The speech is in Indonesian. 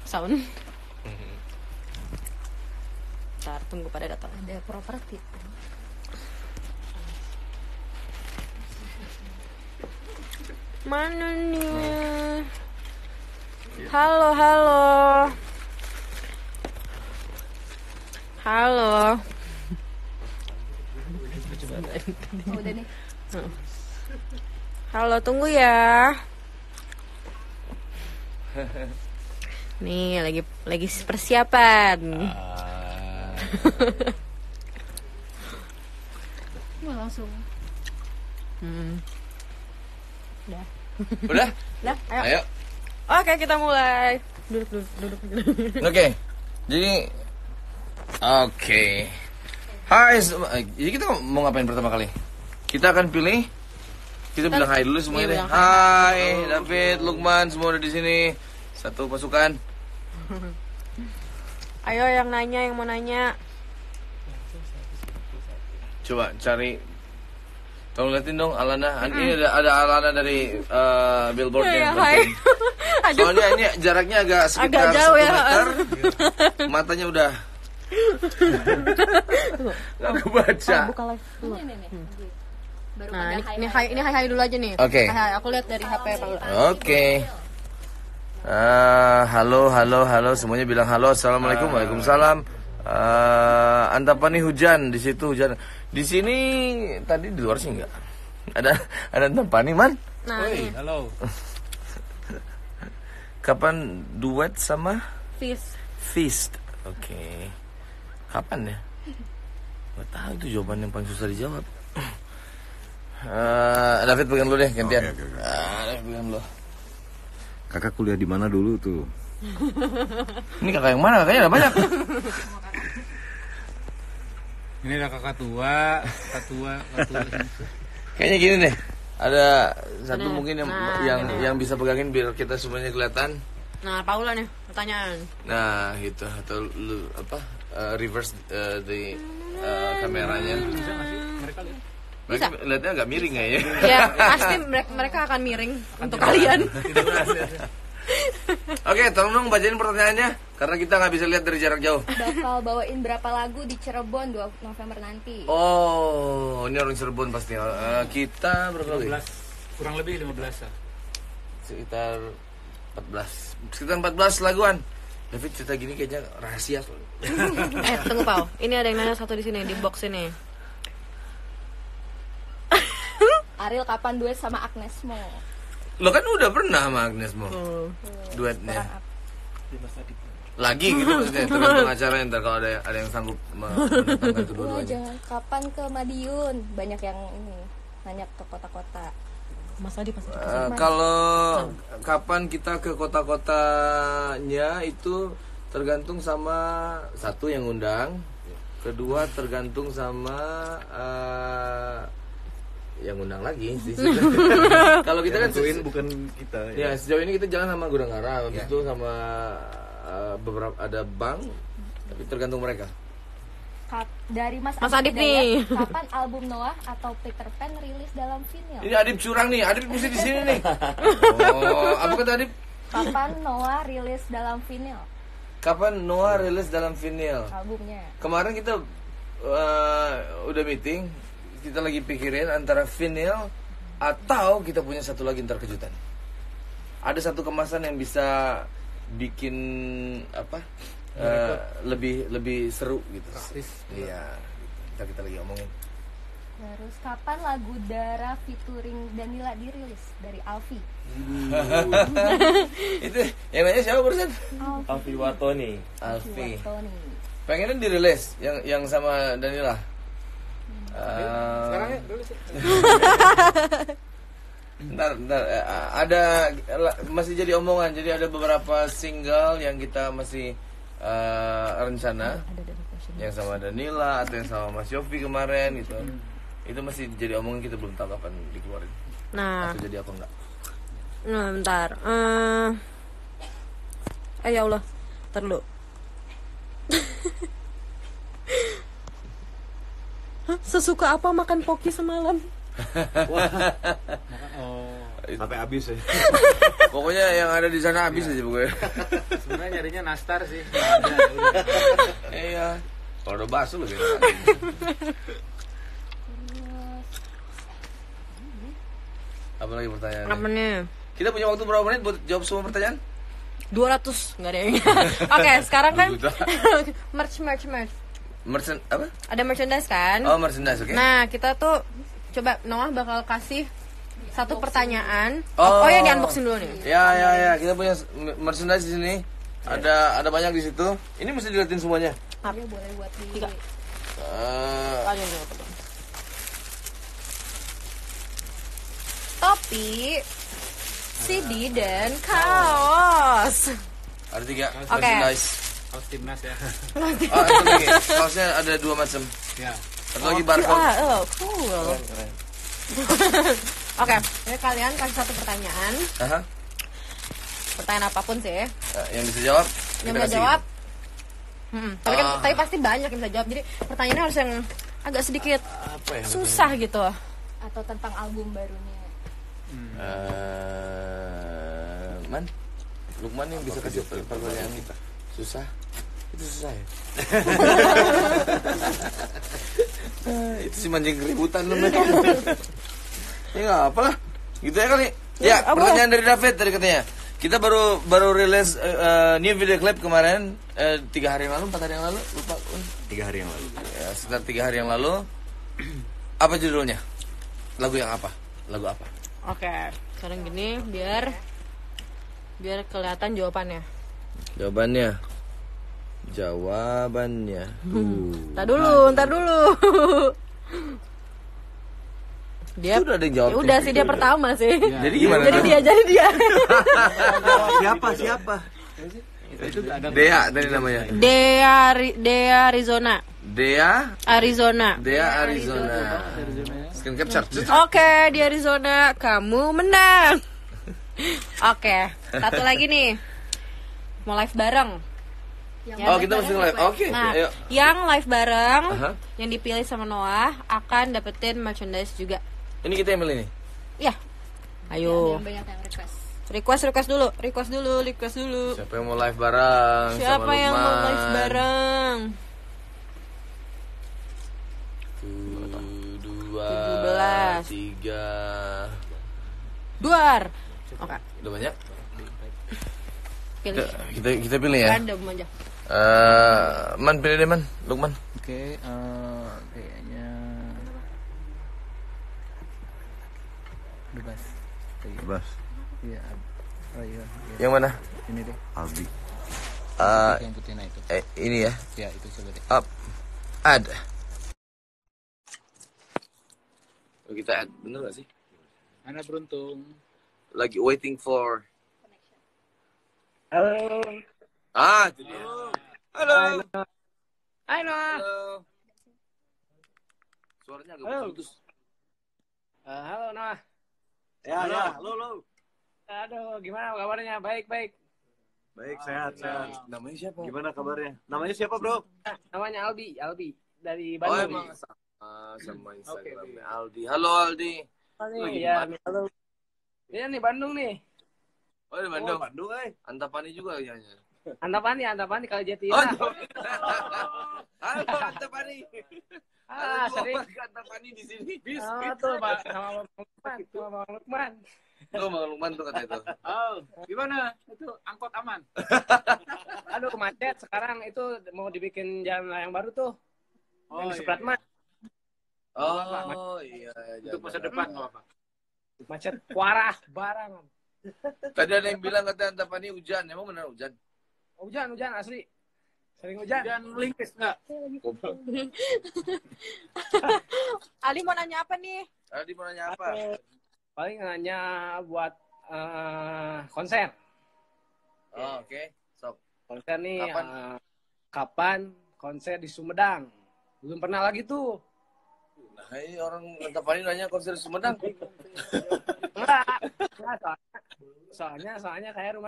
sound. Ntar tunggu pada datang. Ada properti. Mana nih? Halo. Udah nih. Halo, tunggu ya. Nih, lagi persiapan. Mau langsung. Udah? Udah? Ayo. Oke, kita mulai. Duduk. Oke. Jadi Hai, jadi kita mau ngapain pertama kali? Kita akan pilih. Kita bilang hai dulu semuanya deh. Hai, David, Lukman, semua udah di sini. Satu pasukan. Ayo yang mau nanya. Coba cari. Tolong liatin dong Alana. Ini ada Alana dari billboard yang Hai. Soalnya ini jaraknya agak sekitar Agak jauh 1 ya. meter. Matanya udah nggak kebaca. Buka live dulu. Nih. Baru Nah, pada ini hai dulu aja nih. Oke. Hai, aku lihat dari HP Pak. Oke. Halo semuanya bilang halo. Assalamualaikum. Waalaikumsalam. Antapani hujan di situ hujan. Di sini tadi di luar sih enggak. Ada Antapani man. Nah, nih. Halo. Kapan duet sama Feast? Oke. Kapan ya? Gak tahu itu jawaban yang paling susah dijawab. David pegang dulu deh gantian. Oke. David pegang dulu. Kakak kuliah di mana dulu tuh? Ini kakak yang mana? Kakaknya ada banyak. Ini ada kakak tua. Kayaknya gini deh. Ada satu Ada. mungkin Nah, yang bisa pegangin biar kita semuanya kelihatan. Nah, Paula nih pertanyaan. Nah, gitu atau lu reverse the kameranya. Mereka lihatnya agak miring ya. Ya, pasti mereka akan miring untuk kalian. Oke, tolong dong bacain pertanyaannya karena kita nggak bisa lihat dari jarak jauh. bakal bawain berapa lagu di Cirebon 2 November nanti? Oh, ini orang Cirebon pasti. Kita berapa lagi? 15, kurang lebih 15 lah. Sekitar 14 laguan. David cerita gini kayaknya rahasia. Tunggu Pau. Ini ada yang nanya satu di sini di box ini. Ariel kapan duet sama Agnes Mo? Lo kan udah pernah sama Agnes Mo duetnya. Lagi gitu maksudnya tergantung acaranya ntar kalau ada yang sanggup mendatangkan Wah, kedua-duanya. jangan kapan ke Madiun? Banyak yang ini nanya ke kota-kota. Mas Adi pasti. Kalau kapan kita ke kota-kotanya itu tergantung sama satu yang undang, kedua tergantung sama yang undang lagi sih. Kalau kita kan bukan kita. ya sejauh ini kita jalan sama Gudang Garam, habis itu sama beberapa ada bank, tapi tergantung mereka. Dari Mas Adip nih. Kapan album Noah atau Peter Pan rilis dalam vinyl? Ini Adip curang nih, Adip mesti di sini nih. Oh, apa kata Adip? Kapan Noah rilis dalam vinyl Kapan Noah rilis dalam vinyl? albumnya? Kemarin kita udah meeting, kita lagi pikirin antara vinyl atau kita punya satu lagi ntar kejutan. Ada satu kemasan yang bisa bikin apa? Lebih seru gitu. Iya, gitu. Kita lagi ngomongin. Terus kapan lagu Dara featuring Danila dirilis dari Alfi? Itu yang nanya siapa barusan? Alfi Watoni. Alfi. Tony. Pengennya dirilis yang sama Danila. Sekarang ya dulu sih. Ntar ada masih jadi omongan. Jadi ada beberapa single yang kita masih rencana yang sama Danila atau yang sama Mas Yofi kemarin gitu. Itu masih jadi omongan, kita belum tahu kapan dikeluarin. Nah, Atau jadi apa enggak. nah bentar. Ya Allah. Ntar dulu. Hah? Sesuka apa makan poki semalam? Sampai habis ya. Pokoknya yang ada di sana habis aja pokoknya. Sebenarnya nyarinya nastar sih. Nggak ada, udah. Iya. Kalau udah bakso lebih enak. Terus Apa lagi pertanyaannya? Apa nih? Kita punya waktu berapa menit buat jawab semua pertanyaan? 200 nggak ada yang. Oke, sekarang kan Juta. merch. Merchant apa? Ada merchandise kan? Oh, merchandise, oke. Nah, kita tuh coba Noah bakal kasih satu pertanyaan. Oh. Oh ya, di unboxing dulu nih. Ya, kita punya merchandise di sini. Ada banyak di situ. Ini mesti dilihatin semuanya. dia boleh buat di Tiga. Ayo, ayo, ayo. Topi, CD dan kaos. Ada 3 Oke. merchandise. Kaos timnas ya. Oh, itu lagi. Kaosnya ada 2 macam. Ya. Satu lagi barcode. Oh, cool. Keren. Oke, jadi kalian kasih satu pertanyaan. Aha. Pertanyaan apapun sih. Yang bisa jawab. Yang kita bisa kasih. jawab. Tapi kan Ah. tapi pasti banyak yang bisa jawab. Jadi pertanyaannya harus yang agak sedikit Apa ya? susah gitu. atau tentang album barunya. Lukman yang bisa kasih pertanyaan kita. Susah. Itu susah ya. Itu sih mancing keributan namanya. Ya nggak apa lah. Gitu ya kali. Ya, apa? pertanyaan dari David tadi katanya. Kita baru rilis new video clip kemarin 3 hari yang lalu, 4 hari yang lalu, lupa. 3 hari yang lalu. Ya, sekitar 3 hari yang lalu. Apa judulnya? Lagu yang apa? Lagu apa? Oke, sekarang gini biar kelihatan jawabannya. Jawabannya. Ntar dulu. Dia Itu udah ada yang jawab. ya udah sih dia pertama sih. Jadi gimana? Jadi dia. Siapa? Itu ada Dea tadi namanya. Dea Arizona. Dea Arizona. Screen capture. Oke, di Arizona kamu menang. Oke, satu lagi nih. Mau live bareng. Oh, kita mesti live. Oke. Nah, Ayo. yang live bareng, Aha. yang dipilih sama Noah akan dapetin merchandise juga. Ini kita yang milih nih. Ya, Ada ayo. yang banyak yang request. Request dulu. Siapa yang mau live bareng? Siapa sama yang mau Lukman? live bareng? 2, 3. Duar. Oke, Udah banyak? pilih. Kita pilih ya. Random aja. Man pilih deh Man, Lukman. Oke, kayaknya bebas. Bebas. Iya. Oh iya. Yang mana? Ini deh. Albi. Yang putih nah itu. Ini ya. Ya, itu coba deh. Up. Add. Oh, kita add, bener gak sih? Ana beruntung. Lagi waiting for. Halo. Itu dia. Halo. Halo. Suaranya agak putus. Halo Noah. Ya, lo. Aduh, gimana kabarnya? Baik. Baik, sehat. Namanya siapa? Gimana kabarnya? Namanya siapa, Bro? Namanya Albi dari Oh, Bandung. emang sama Instagramnya Aldi. Halo Aldi. Lagi Iya, di mana? halo. Iya nih Bandung nih. Oh, di Bandung. Bandung, Antapani juga ya. Antapani kalau Jati. Oh, halo Antapani. Sering. Antapani di sini. Tuh Pak, sama Bang Lukman. Tuh Bang Lukman tuh kata itu. Oh, gimana? Itu angkot aman. Aduh, macet sekarang itu mau dibikin jalan layang baru tuh. Yang di Supratman. Oh, iya. Untuk masa depan nggak apa-apa. Macet parah barang. Tadi ada yang bilang katanya Antapani hujan. Emang benar hujan? Hujan asli. Sering hujan. Dan melingkis nggak? Ali mau nanya apa nih? Aldi mau nanya apa? Paling nanya buat konser. Oh, oke. Sok. Konser nih Kapan? kapan konser di Sumedang? Belum pernah lagi tuh. Nah, ini orang Antapani nanya konser di Sumedang. Enggak, soalnya kayak rumah